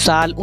साल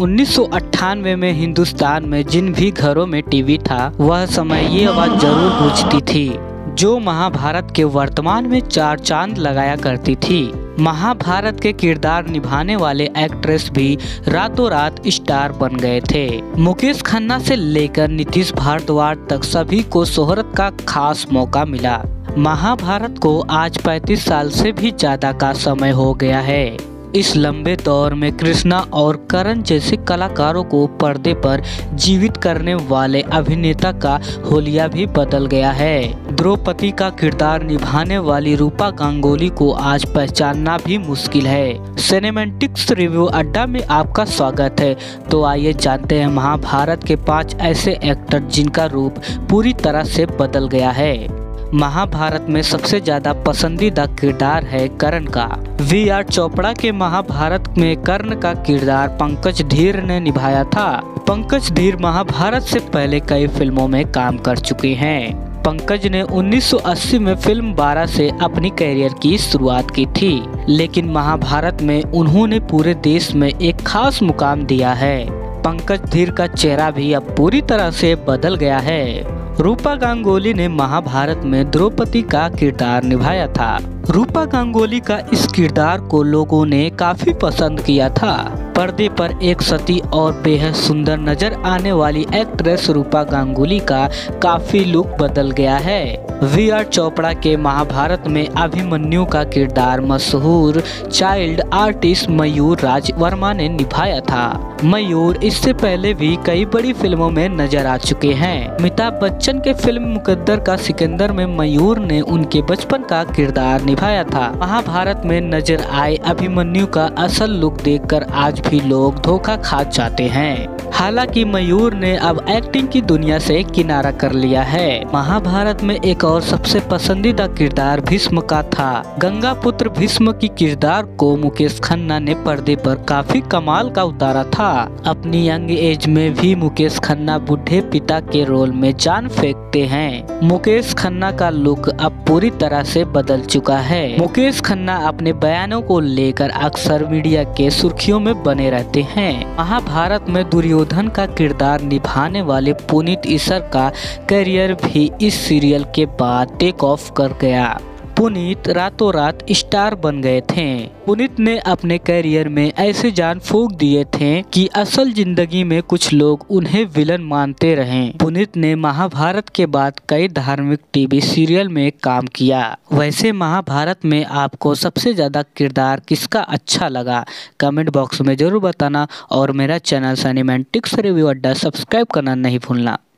1998 में हिंदुस्तान में जिन भी घरों में टीवी था वह समय ये आवाज जरूर गूंजती थी जो महाभारत के वर्तमान में 4 चांद लगाया करती थी। महाभारत के किरदार निभाने वाले एक्ट्रेस भी रातों रात स्टार बन गए थे। मुकेश खन्ना से लेकर नीतीश भारद्वाज तक सभी को शोहरत का खास मौका मिला। महाभारत को आज 35 साल से भी ज्यादा का समय हो गया है। इस लंबे दौर में कृष्णा और करण जैसे कलाकारों को पर्दे पर जीवित करने वाले अभिनेता का होलिया भी बदल गया है। द्रौपदी का किरदार निभाने वाली रूपा गांगुली को आज पहचानना भी मुश्किल है। सिनेमैटिक्स रिव्यू अड्डा में आपका स्वागत है। तो आइए जानते हैं महाभारत के 5 ऐसे एक्टर जिनका रूप पूरी तरह से बदल गया है। महाभारत में सबसे ज्यादा पसंदीदा किरदार है कर्ण का। वी.आर. चोपड़ा के महाभारत में कर्ण का किरदार पंकज धीर ने निभाया था। पंकज धीर महाभारत से पहले कई फिल्मों में काम कर चुके हैं। पंकज ने 1980 में फिल्म 12 से अपनी करियर की शुरुआत की थी, लेकिन महाभारत में उन्होंने पूरे देश में एक खास मुकाम दिया है। पंकज धीर का चेहरा भी अब पूरी तरह से बदल गया है। रूपा गांगुली ने महाभारत में द्रौपदी का किरदार निभाया था। रूपा गांगुली का इस किरदार को लोगों ने काफी पसंद किया था। पर्दे पर एक सती और बेहद सुंदर नजर आने वाली एक्ट्रेस रूपा गांगुली का काफी लुक बदल गया है। वी.आर. चोपड़ा के महाभारत में अभिमन्यु का किरदार मशहूर चाइल्ड आर्टिस्ट मयूर राज वर्मा ने निभाया था। मयूर इससे पहले भी कई बड़ी फिल्मों में नजर आ चुके हैं। अमिताभ बच्चन के फिल्म मुकद्दर का सिकंदर में मयूर ने उनके बचपन का किरदार निभाया था। महाभारत में नजर आए अभिमन्यु का असल लुक देखकर आज भी लोग धोखा खा जाते हैं। हालांकि मयूर ने अब एक्टिंग की दुनिया से किनारा कर लिया है। महाभारत में एक और सबसे पसंदीदा किरदार भीष्म का था। गंगा पुत्र भीष्म की किरदार को मुकेश खन्ना ने पर्दे पर काफी कमाल का उतारा था। अपनी यंग एज में भी मुकेश खन्ना बुढ़े पिता के रोल में जान फेंकते हैं। मुकेश खन्ना का लुक अब पूरी तरह से बदल चुका है। मुकेश खन्ना अपने बयानों को लेकर अक्सर मीडिया के सुर्खियों में बने रहते हैं। महाभारत में दुर्योधन का किरदार निभाने वाले पुनीत इस्सर का करियर भी इस सीरियल के बाद टेक ऑफ कर गया। पुनीत रातों रात स्टार बन गए थे। पुनीत ने अपने करियर में ऐसे जान फूंक दिए थे कि असल जिंदगी में कुछ लोग उन्हें विलन मानते रहे। पुनीत ने महाभारत के बाद कई धार्मिक टीवी सीरियल में काम किया। वैसे महाभारत में आपको सबसे ज्यादा किरदार किसका अच्छा लगा कमेंट बॉक्स में जरूर बताना और मेरा channel Cinematics review Adda subscribe करना नहीं भूलना।